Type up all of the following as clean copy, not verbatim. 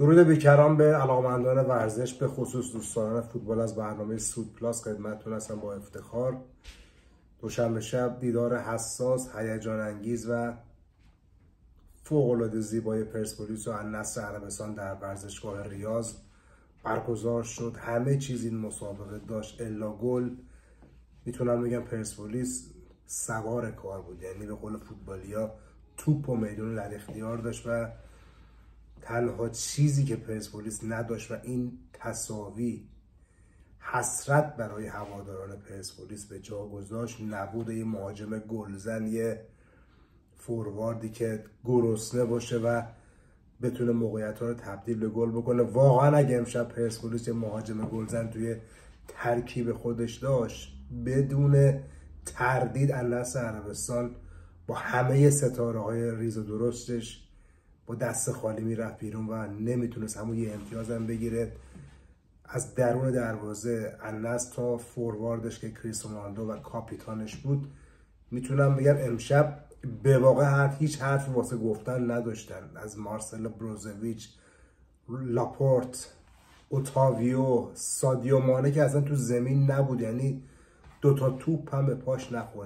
درود بیکران به علاقه‌مندان ورزش، به خصوص دوستان فوتبال. از برنامه سود پلاس خدمتتون هستم با افتخار. دوشنبه شب دیدار حساس، هیجان انگیز و فوق‌العاده زیبای پرسپولیس و النصر عربستان در ورزشگاه ریاض برگزار شد. همه چیز این مسابقه داشت الا گل. میتونم بگم پرسپولیس سوار کار بود، یعنی به قول فوتبالیا توپ و میدون در اختیار داشت و تنها چیزی که پرسپولیس نداشت و این تساوی حسرت برای هواداران پرسپولیس به جا گذاشت نبود یه مهاجم گلزن، یه فورواردی که گرسنه باشه و بتونه موقعیت‌ها رو تبدیل به گل بکنه. واقعا اگه امشب پرسپولیس یه مهاجم گلزن توی ترکیب خودش داشت، بدون تردید النصر عربستان با همه ستاره‌های ریز و درشتش با دست خالی میرفت بیرون و نمیتونست همون یه امتیاز هم بگیره. از درون دروازه النصر تا فورواردش که کریس رونالدو و کاپیتانش بود، میتونم بگم امشب به واقع هیچ حرفی واسه گفتن نداشتن. از مارسلو بروزویچ، لاپورت، اوتاویو، سادیو مانه که اصلا تو زمین نبود، یعنی دوتا توپ هم به پاش نخورد.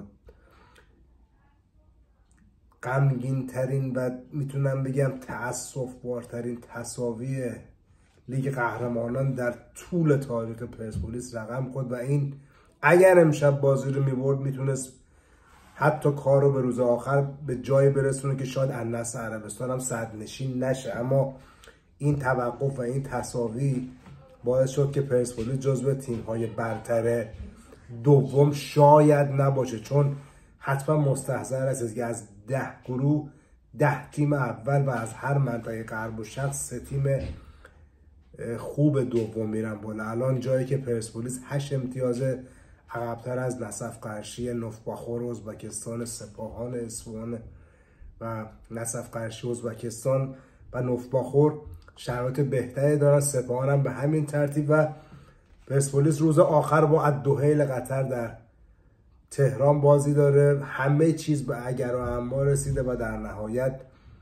غمگین ترین و میتونم بگم تأسف بارترین تساوی لیگ قهرمانان در طول تاریخ پرسپولیس رقم خورد و این اگر امشب بازی رو میبرد میتونست حتی کار رو به روز آخر به جای برسونه که شاید النصر عربستان هم صدرنشین نشه. اما این توقف و این تساوی باعث شد که پرسپولیس جزو تیم‌های برتر دوم شاید نباشه، چون حتما مستحضر هستید که از 10 گروه 10 تیم اول و از هر منطقه غرب و شرق 3 تیم خوب دوم میرن بالا. الان جایی که پرسپولیس 8 امتیاز عقب‌تر از نسف قرشی، نوفباخور ازبکستان، سپاهان اصفهان و نسف قرشی ازبکستان و نوفباخور شرایط بهتری دارن. سپاهان هم به همین ترتیب و پرسپولیس روز آخر با الدحیل قطر در تهران بازی داره. همه چیز به اگر و اما رسیده و در نهایت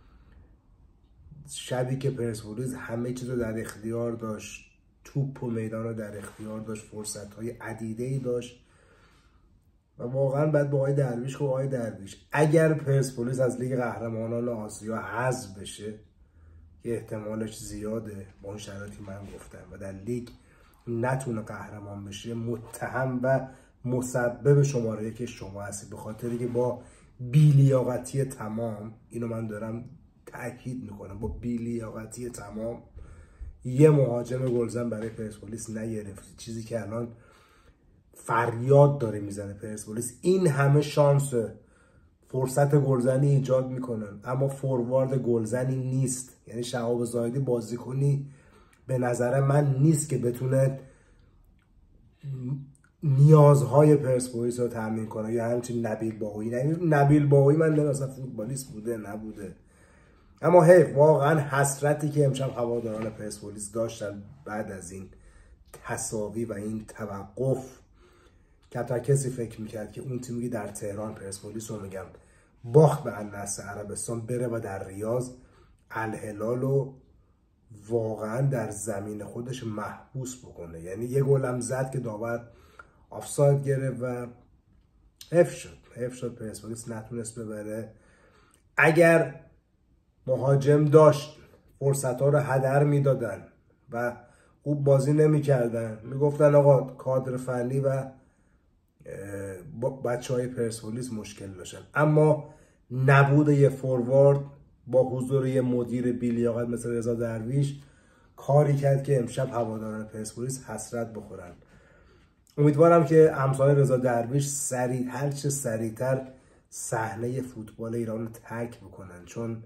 شبی که پرسپولیس همه چیز رو در اختیار داشت، توپ و میدان رو در اختیار داشت، فرصت‌های عدیده‌ای داشت و واقعا بعد با آقای درویش که آقای درویش اگر پرسپولیس از لیگ قهرمانان آسیا حذف بشه که احتمالش زیاده با اون شرایطی من گفتم و در لیگ نتونه قهرمان بشه، متهم و مسبب شماره که شما هستید، به خاطری که با بی‌لیاقتی تمام، اینو من دارم تأکید میکنم، با بی‌لیاقتی تمام یه مهاجم گلزن برای پرسپولیس نگرفت. چیزی که الان فریاد داره میزنه پرسپولیس، این همه شانس فرصت گلزنی ایجاد میکنن اما فوروارد گلزنی نیست. یعنی شهاب زاهدی بازیکنی به نظر من نیست که بتونه نیازهای پرسپولیس رو تامین کنه، یا همچنین نبیل باهویی من نمی‌دونم فوتبالیست بوده نبوده، اما واقعا حسرتی که امشب هواداران پرسپولیس داشتن بعد از این تساوی و این توقف که حتی کسی فکر میکرد که اون تیمی در تهران پرسپولیس رو میگم باخت به النصر عربستان بره و در ریاض الهلال رو واقعا در زمین خودش محبوس بکنه. یعنی یه گلم زد که داور آفساید گرفت و حیف شد پرسپولیس نتونست ببره. اگر مهاجم داشت فرصت ها رو هدر میدادن و خوب بازی نمیکردن، میگفتن آقا کادر فنی و بچه های پرسپولیس مشکل داشتن. اما نبود یه فوروارد با حضور یه مدیر بی‌لیاقت مثل رضا درویش کاری کرد که امشب هواداران پرسپولیس حسرت بخورن. امیدوارم که امثال رضا درویش هر چه سریعتر صحنه فوتبال ایران رو ترک بکنن، چون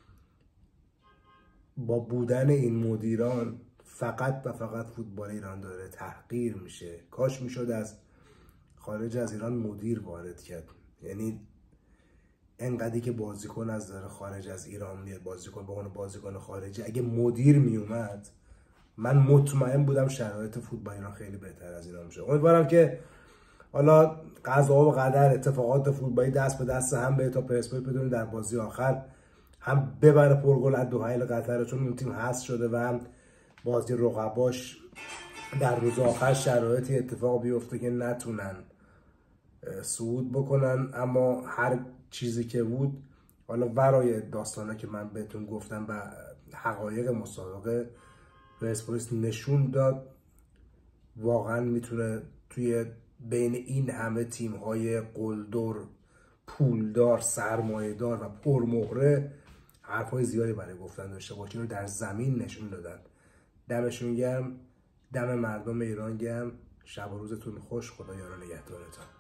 با بودن این مدیران فقط و فقط فوتبال ایران داره تحقیر میشه. کاش میشد از خارج از ایران مدیر وارد کرد. یعنی انقدری که بازیکن از داره خارج از ایران میاد بازیکن به عنوان بازیکن خارجی، اگه مدیر میومد من مطمئن بودم شرایط فوتبال ایران خیلی بهتر از ایران میشه. امیدوارم که حالا قضا و قدر اتفاقات فوتبالی دست به دست هم بره تا پرسپولیس بدونه در بازی آخر هم ببره پرگل از دوحیل قطر، چون اون تیم حذف شده و هم بازی رقباش در روز آخر شرایطی اتفاق بیفته که نتونن صعود بکنن. اما هر چیزی که بود، حالا ورای داستانه که من بهتون گفتم و حقایق مسابقه، پرسپولیس نشون داد واقعا میتونه توی بین این همه تیم‌های قلدر، پولدار، سرمایه‌دار و پرمهره حرفای زیادی برای گفتن داشته باشه. اینو در زمین نشون دادن. دمشون گرم، دم مردم ایران گرم. شب و روزتون خوش. خدا یار و نگهدارتون.